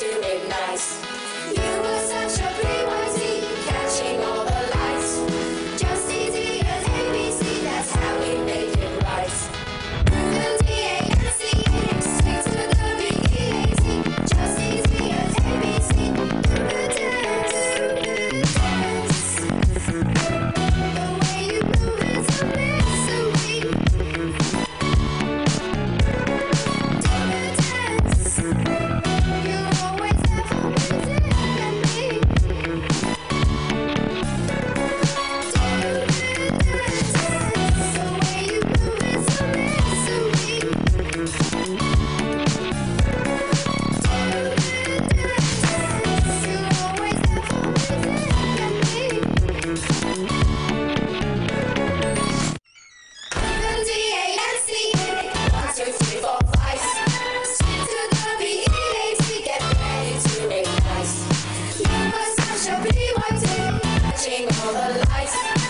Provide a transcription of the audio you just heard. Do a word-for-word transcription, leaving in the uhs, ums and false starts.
to make nice. You were such a B Y Z, catching all the lights. Just easy as A B C, that's how we made it right. M D A N C A, stick to the B E A T. Just easy as A B C, do the dance, do the dance. The way you move is a mystery. Do the dance. You always have something to me. Do the dance. The way you move is a mystery. Do the dance. You always have something to me. M D A N C A, one, two, three, four, five. Stick to the B E A T, get ready to make nice. You were such a B Y T, catching all the lights.